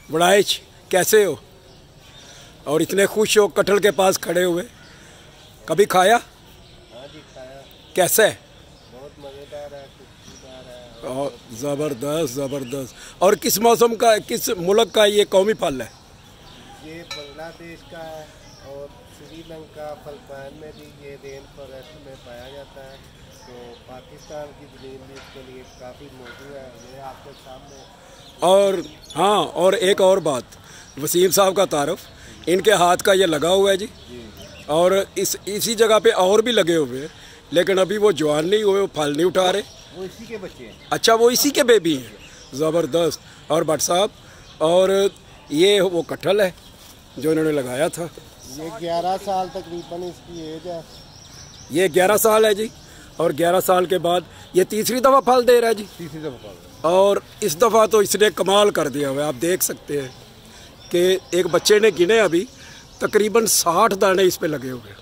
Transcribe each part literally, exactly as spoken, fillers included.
बड़ाइच, कैसे हो? और इतने खुश हो कटहल के पास खड़े हुए। कभी खाया? हाँ जी खाया। कैसे है? बहुत मज़ेदार है, खुशबूदार है। और ज़बरदस्त ज़बरदस्त। और किस मौसम का, किस मुल्क का ये कौमी फल है? ये बांग्लादेश का है और श्रीलंका, फिलिपाइन में भी ये रेन फॉरेस्ट में पाया जाता है। तो पाकिस्तान की ज़मीन भी इसके लिए काफ़ी मौजूद है, ये आपके सामने। और हाँ, और एक और बात, वसीम साहब का तारुफ, इनके हाथ का ये लगा हुआ है जी, और इस इसी जगह पे और भी लगे हुए हैं, लेकिन अभी वो जवान नहीं हुए, वो फल नहीं उठा रहे। वो इसी के बच्चे हैं। अच्छा, वो इसी के बेबी हैं। ज़बरदस्त। और भट्ट साहब, और ये वो कटहल है जो इन्होंने लगाया था। ये ग्यारह साल तकरीबन इसकी एज है। ये ग्यारह साल है जी, और ग्यारह साल के बाद ये तीसरी दफ़ा फल दे रहा है जी। तीसरी दफ़ा। और इस दफ़ा तो इसने कमाल कर दिया हुआ है। आप देख सकते हैं कि एक बच्चे ने गिने अभी तकरीबन साठ दाने इस पे लगे हुए हैं।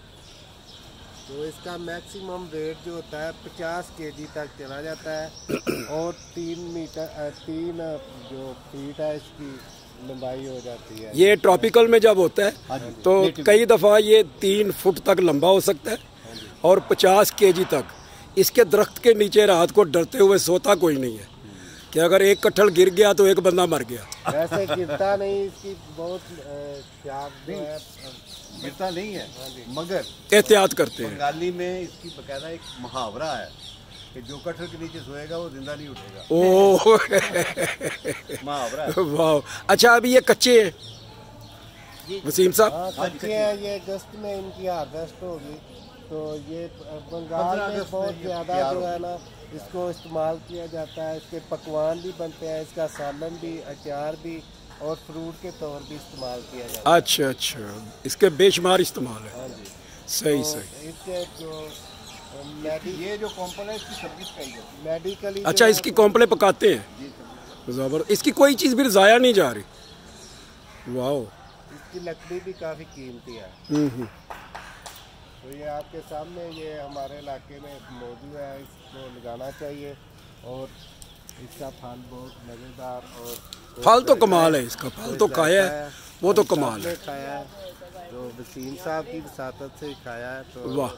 तो इसका मैक्सिमम वेट जो होता है पचास केजी तक चला जाता है और तीन मीटर तीन जो फीट है इसकी लंबाई हो जाती है। ये ट्रॉपिकल में जब होता है तो कई दफ़ा ये तीन फुट तक लंबा हो सकता है और पचास केजी तक। इसके दरख्त के नीचे रात को डरते हुए सोता कोई नहीं है कि अगर एक कटहल गिर गया तो एक बंदा मर गया। वैसे गिरता नहीं, इसकी बहुत ख्याल है, गिरता नहीं है, मगर एहतियात करते हैं। बंगाली में इसकी बकायदा एक मुहावरा है कि जो कटहल के नीचे सोएगा वो जिंदा नहीं उठेगा। ओह मुहावरा है। वाह। अच्छा, अभी ये कच्चे हैं वसीम साहब? हाँ कच्चे हैं। ये अगस्त में इनकी हार्वेस्ट होगी। तो ये बंगाल में बहुत ज़्यादा जो है ना इसको इस्तेमाल किया जाता है। इसके पकवान भी बनते हैं, इसका सालन भी, अचार भी और फ्रूट के तौर भी इस्तेमाल किया जाता है। अच्छा अच्छा, इसके बेशुमार इस्तेमाल है। हाँ जी, सही तो सही। इसके जो ये जो कॉम्पोनेंट है इसकी सब्जी पकाई जाती है मेडिकली। अच्छा, इसकी कॉम्पले पकाते हैं। ज़बर। इसकी कोई चीज़ भी ज़ाया नहीं जा रही। वाह। इसकी लकड़ी भी काफ़ी कीमती है। हम्म। तो ये आपके सामने ये हमारे इलाके में मौजूद है, इसको लगाना चाहिए। और इसका फल बहुत मज़ेदार और फल तो कमाल है इसका। फल तो खाया है, वो तो कमाल है। खाया है तो वसीम साहब की वसातत से खाया है। तो वाह।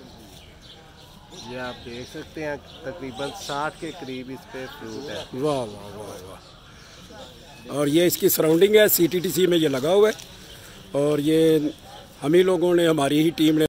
ये आप देख सकते हैं तकरीबन साठ के करीब इस पे फ्रूट है। वाह वाह वाह वाह। और ये इसकी सराउंडिंग है, सी टी टी सी में ये लगा हुआ है, और ये हम ही लोगों ने, हमारी ही टीम ने